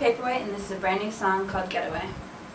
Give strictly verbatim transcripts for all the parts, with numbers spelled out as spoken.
Paperwhite, and this is a brand new song called Getaway.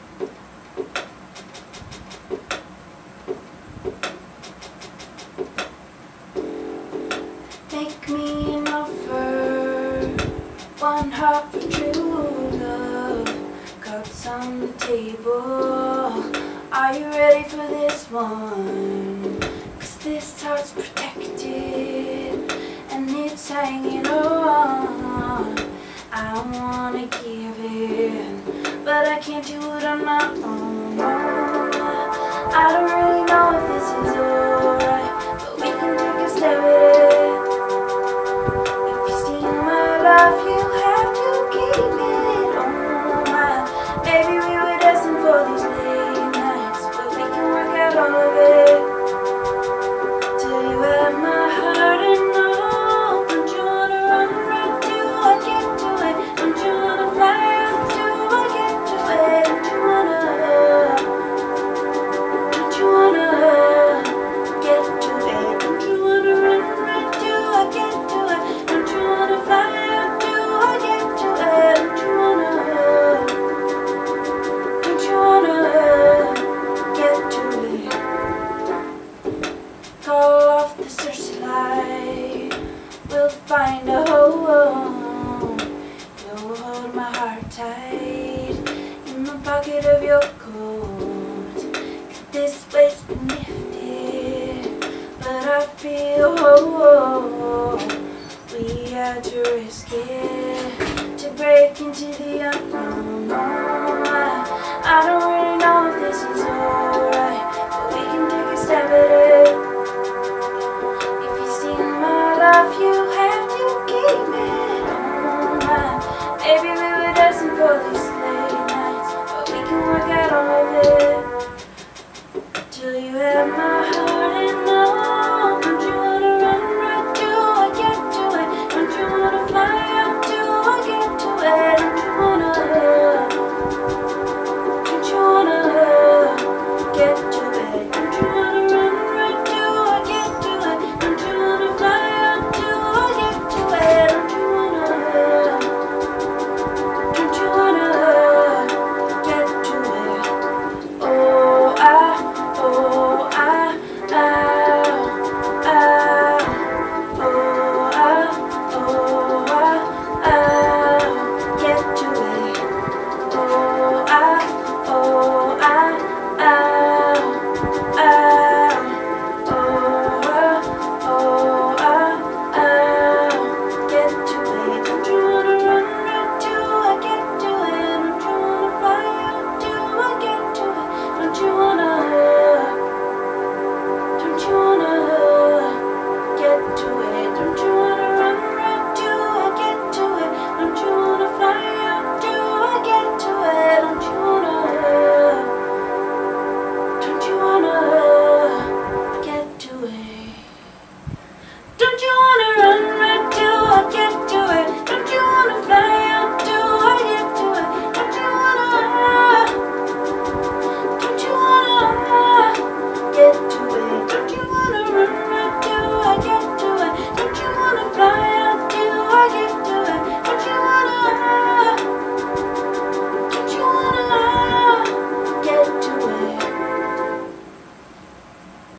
Make me an offer, one heart for true love, cups on the table. Are you ready for this one? 'Cause this heart's protected and it's hanging on. I wanna give in, but I can't do it on my own. I don't really know if this is alright, but we can take a step at it. If you steal my love, you have to keep it on mine. Maybe we were destined for these late nights, but we can work out all of it. Till you have my heart and all. Don't you wanna run right to I get to it? Don't you wanna fly up to I get to it? Don't you wanna, don't you wanna get to it? Don't you wanna run right to I get to it? Don't you wanna fly up to I get to it? Don't you wanna, don't you wanna get to it? Call off the searchlight, we'll find a home. You'll hold my heart tight in the pocket of your coat. 'Cause this weight's been lifted, but I feel whole. We had to risk it to break into the unknown. I, I don't really know if this is alright, but we can take a step at it. If you steal my love, you have to keep it on mine. Maybe we were destined for these late nights, but we can work out all of it. Till you have my heart and